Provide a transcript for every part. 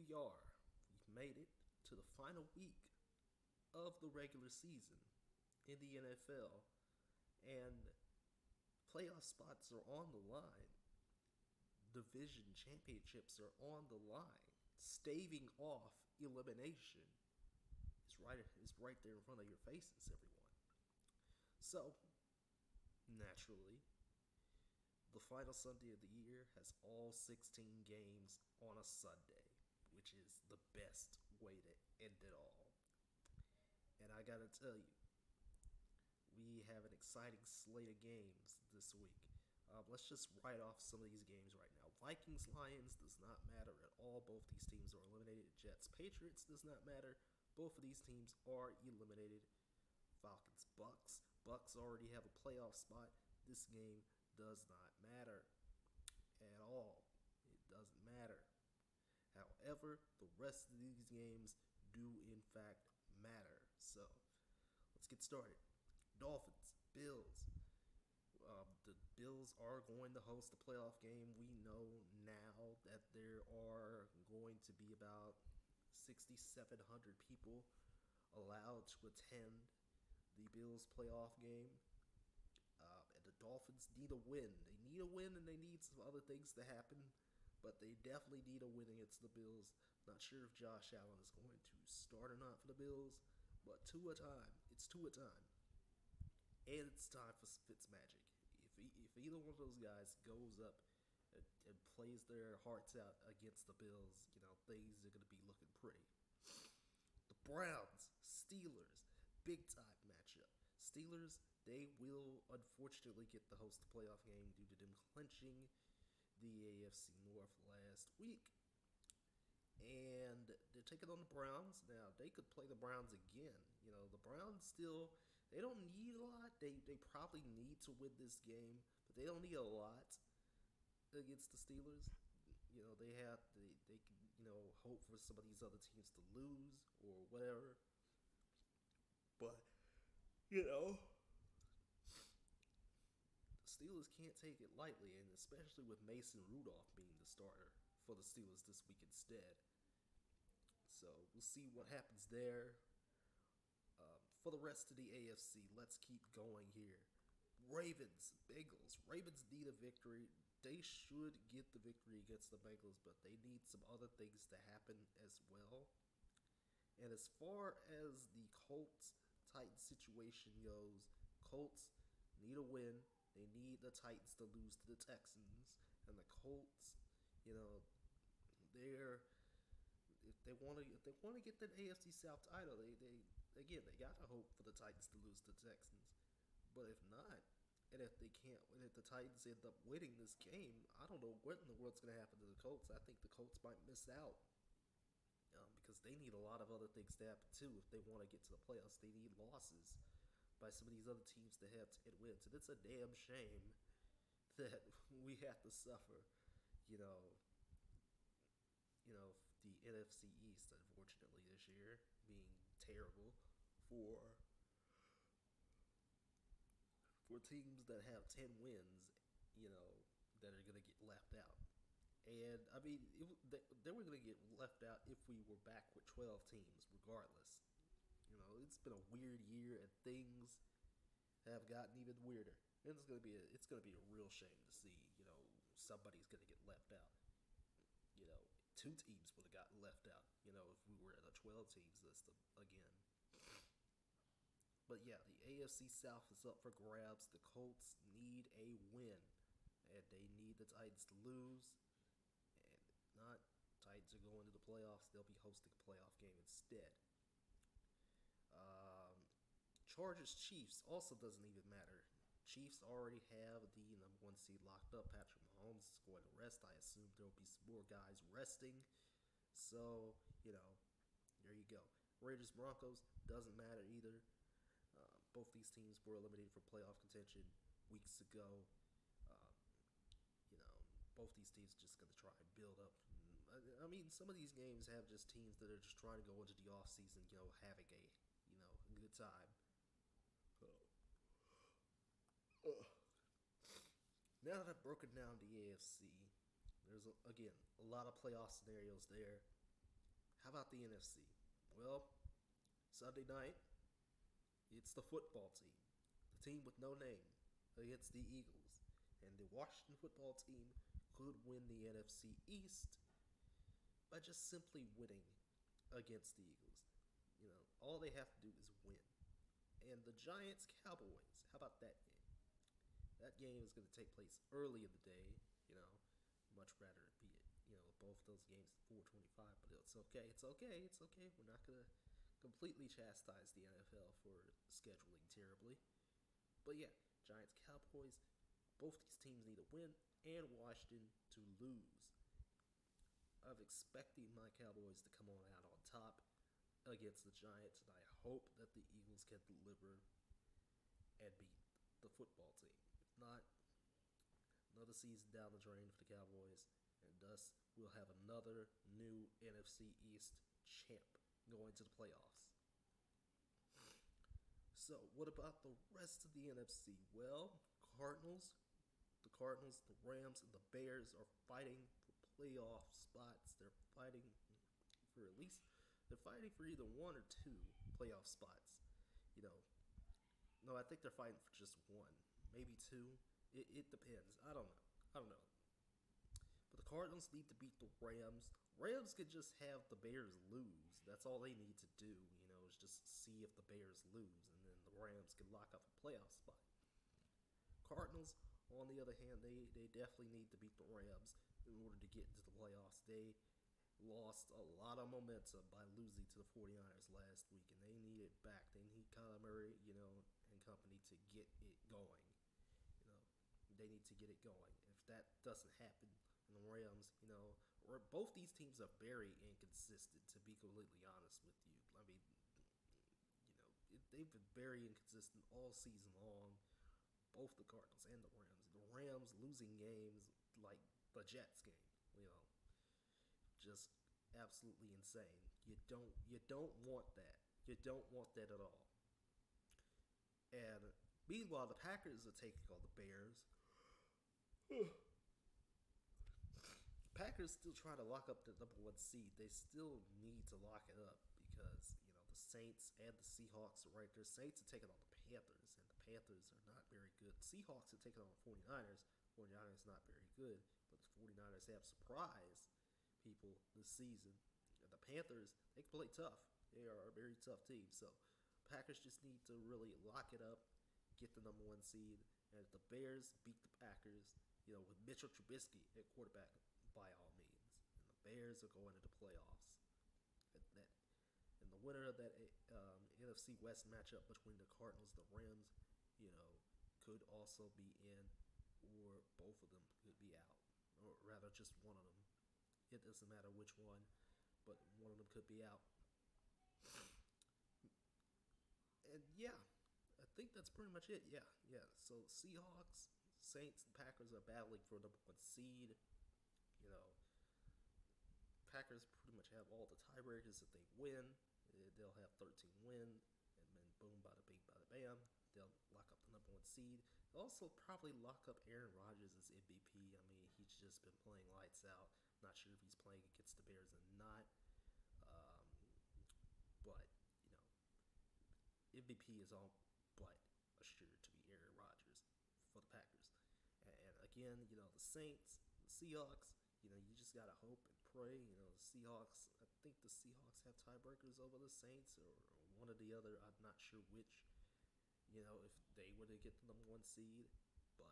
we are. We've made it to the final week of the regular season in the NFL, and playoff spots are on the line. Division championships are on the line. Staving off elimination is right there in front of your faces, everyone. So, naturally, the final Sunday of the year has all 16 games on a Sunday, which is the best way to end it all. And I gotta tell you, we have an exciting slate of games this week. Let's just write off some of these games right now. Vikings Lions does not matter at all. Both these teams are eliminated. Jets Patriots does not matter. Both of these teams are eliminated. Falcons Bucks. Bucks already have a playoff spot. This game does not matter at all. It doesn't matter. However, the rest of these games do in fact matter. So let's get started. Dolphins, Bills. The Bills are going to host a playoff game. We know now that there are going to be about 6,700 people allowed to attend the Bills playoff game. And the Dolphins need a win. They need a win and they need some other things to happen, but they definitely need a win against the Bills. Not sure if Josh Allen is going to start or not for the Bills, but two a time. It's two a time. And it's time for Fitzmagic. If either one of those guys goes up and plays their hearts out against the Bills, things are going to be looking pretty. The Browns, Steelers, big time matchup. Steelers, they will unfortunately get the host playoff game due to them clinching the AFC North last week. And they're taking on the Browns. Now, they could play the Browns again. The Browns still, they don't need a lot. They probably need to win this game, but they don't need a lot against the Steelers. They can, hope for some of these other teams to lose or whatever. But, the Steelers can't take it lightly, and especially with Mason Rudolph being the starter for the Steelers this week instead. So we'll see what happens there. For the rest of the AFC, let's keep going here. Ravens, Bengals. Ravens need a victory. They should get the victory against the Bengals, but they need some other things to happen as well. And as far as the Colts-Titans situation goes, Colts need a win. They need the Titans to lose to the Texans. And the Colts, they're if they want to get the AFC South title, they gotta hope for the Titans to lose to the Texans. But if not, and if they can't, and if the Titans end up winning this game, I don't know what in the world's gonna happen to the Colts. I think the Colts might miss out because they need a lot of other things to happen too if they want to get to the playoffs. They need losses by some of these other teams to have to get wins, and it's a damn shame that we have to suffer, you know, the NFC East, unfortunately, this year being terrible for teams that have 10 wins, that are going to get left out. And, I mean, they were going to get left out if we were back with 12 teams, regardless. It's been a weird year, and things have gotten even weirder. And it's gonna be a real shame to see, somebody's gonna get left out. Two teams would have gotten left out, if we were at a 12 teams list again. But yeah, the AFC South is up for grabs. The Colts need a win, and they need the Titans to lose. And if not, Titans are going to the playoffs. They'll be hosting a playoff game instead. Chargers Chiefs also doesn't even matter. Chiefs already have the number one seed locked up. Patrick Mahomes is going to rest. I assume there will be some more guys resting. So, there you go. Raiders Broncos doesn't matter either. Both these teams were eliminated from playoff contention weeks ago. Both these teams are just going to try and build up. I mean, some of these games have just teams that are just trying to go into the offseason, having a, a good time. Now that I've broken down the AFC, there's, again, a lot of playoff scenarios there. How about the NFC? Well, Sunday night, it's the football team, the team with no name, against the Eagles. And the Washington football team could win the NFC East by just simply winning against the Eagles. All they have to do is win. And the Giants Cowboys, how about that game? That game is going to take place early in the day. Much rather it be both those games at 4:25, but it's okay. It's okay. It's okay. We're not going to completely chastise the NFL for scheduling terribly. But yeah, Giants Cowboys, both these teams need to win and Washington to lose. I'm expecting my Cowboys to come on out on top against the Giants, and I hope that the Eagles can deliver and beat the football team. If not, another season down the drain for the Cowboys, and thus we'll have another new NFC East champ going to the playoffs. So, what about the rest of the NFC? Well, the Cardinals, the Rams, and the Bears are fighting for playoff spots. They're fighting for either one or two playoff spots. You know, no, I think they're fighting for just one, maybe two. It depends. I don't know. But the Cardinals need to beat the Rams. Rams could just have the Bears lose. That's all they need to do, is just see if the Bears lose, and then the Rams can lock up a playoff spot. Cardinals, on the other hand, they definitely need to beat the Rams in order to get into the playoffs. They lost a lot of momentum by losing to the 49ers last week, and they need it back. They need Kyler Murray, and company to get it going. They need to get it going. If that doesn't happen, and the Rams, both these teams are very inconsistent, to be completely honest with you. I mean, they've been very inconsistent all season long, both the Cardinals and the Rams. The Rams losing games like the Jets game, just absolutely insane. You don't want that. You don't want that at all. And meanwhile, the Packers are taking on the Bears. Packers still trying to lock up the number one seed. They still need to lock it up because the Saints and the Seahawks are right there. Saints are taking on the Panthers, and the Panthers are not very good. Seahawks are taking on the 49ers. 49ers not very good, but the 49ers have surprised people this season. And the Panthers, they can play tough. They are a very tough team. So Packers just need to really lock it up, get the number one seed, and if the Bears beat the Packers, with Mitchell Trubisky at quarterback, by all means, and the Bears are going to the playoffs. And the winner of that NFC West matchup between the Cardinals and the Rams, could also be in, or both of them could be out, or rather just one of them. It doesn't matter which one, but one of them could be out. And yeah, I think that's pretty much it. Yeah. So Seahawks, Saints, and Packers are battling for the number one seed. Packers pretty much have all the tiebreakers if they win. They'll have 13 wins, and then boom, bada bing, bada bam. They'll lock up the number one seed. They'll also probably lock up Aaron Rodgers as MVP. I mean, he's just been playing lights out. Not sure if he's playing against the Bears or not. But, MVP is all but assured to be Aaron Rodgers for the Packers. And again, the Saints, the Seahawks, you just got to hope and pray. The Seahawks, I think the Seahawks have tiebreakers over the Saints or one or the other. I'm not sure which, if they were to get the number one seed. But,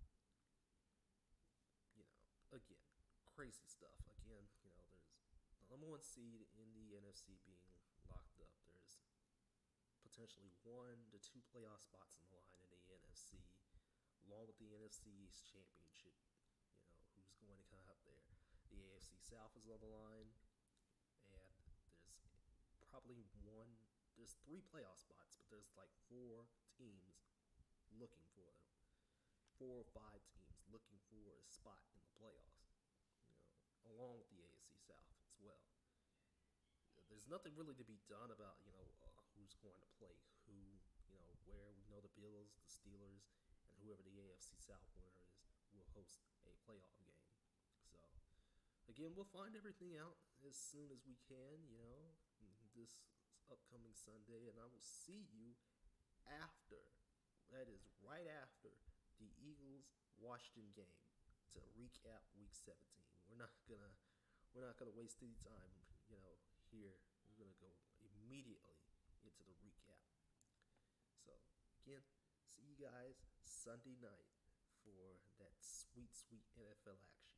again, crazy stuff. Again, there's the number one seed in the NFC being locked up. There's potentially 1 to 2 playoff spots on the line in the NFC, along with the NFC East Championship. Who's going to come out there? The AFC South is on the line, and there's probably there's 3 playoff spots, but there's like 4 teams looking for them. 4 or 5 teams looking for a spot in the playoffs, along with the AFC South as well. There's nothing really to be done about, who's going to play who, where. We know the Bills, the Steelers, and whoever the AFC South winner is will host a playoff game. So again, we'll find everything out as soon as we can, this upcoming Sunday, and I will see you after, that is right after the Eagles Washington game to recap Week 17. We're not gonna waste any time, here. We're gonna go immediately into the recap. So again, see you guys Sunday night for that sweet, sweet NFL action.